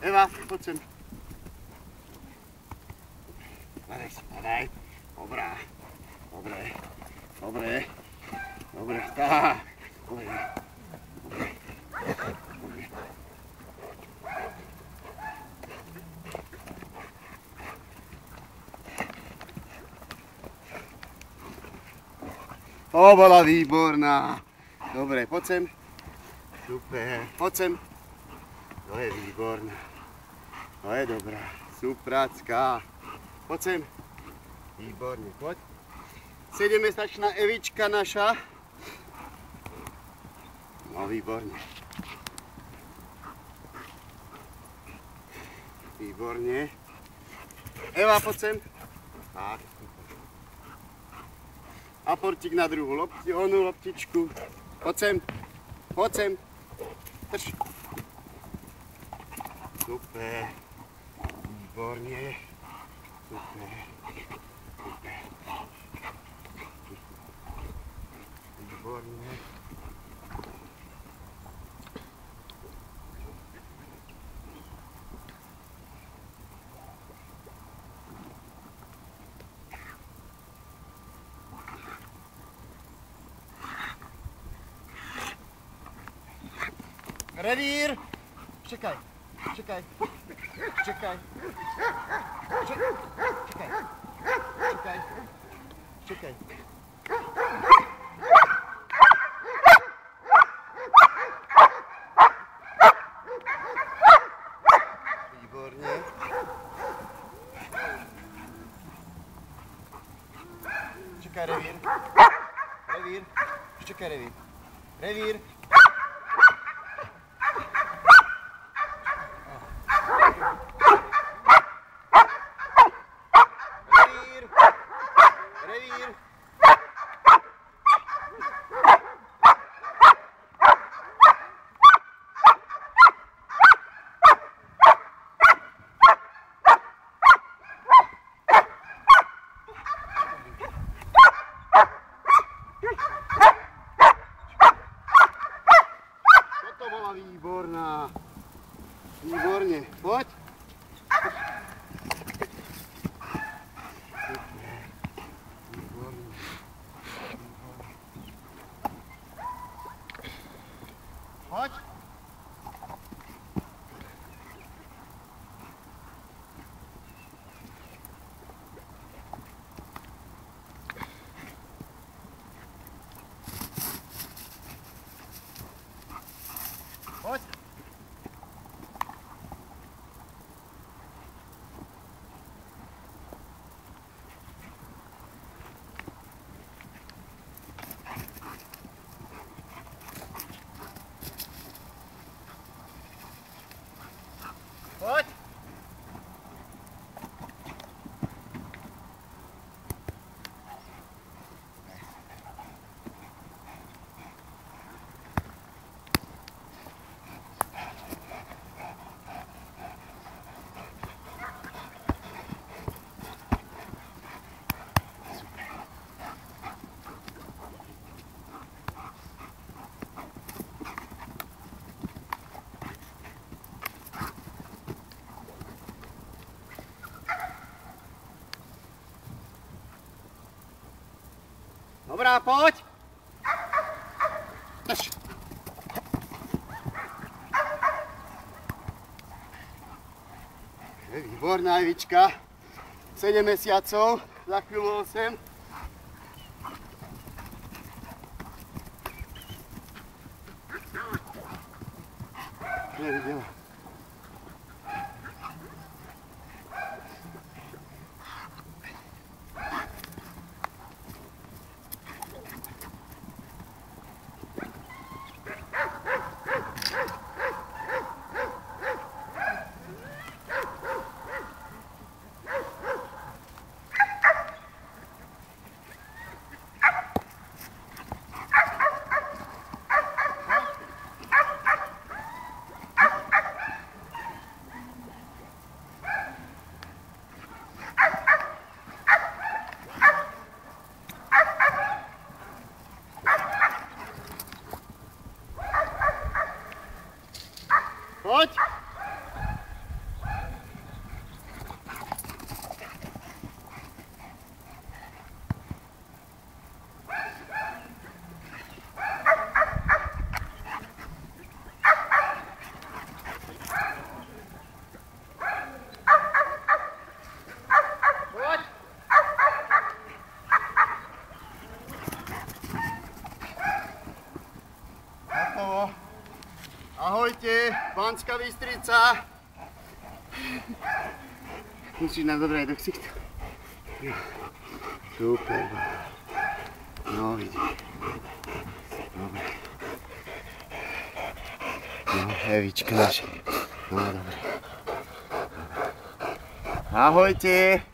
Eva, pojď sem. Padej si, padej. Dobrá. Dobré. Dobré. Dobré. Tak. Dobré. Dobré. Dobré. To bola výborná. Dobre, poď sem. Super, poď sem. To je výborná. To je dobrá. Supracká. Poď sem. Výborne, poď. 7-mesačná Evička naša. No, výborne. Výborne. Eva, poď sem. Tak. Aportík na druhú loptičku. Poď sem. Poď sem. Drž. Super. Výborne. Super. Super. Výborne. Revír! Čekaj, čekaj, čekaj, čekaj, čekaj, čekaj. Výborně. Čekaj, revír. Revír, čekaj, revír. Revír. Revír. Toto bola výborná. Výborne. Poď. Pojď. Pojď. Pojď. Dobrá, pojď. Drž. Je výborná Evička. 7 mesiacov, za chvíľu 8. Nevidela. Ahojte, Banská Bystrica. Musíš nám dobré do ksichtu. No. Super. No, vidíš. Dobre. No, Evička naša. No, dobre. Ahojte.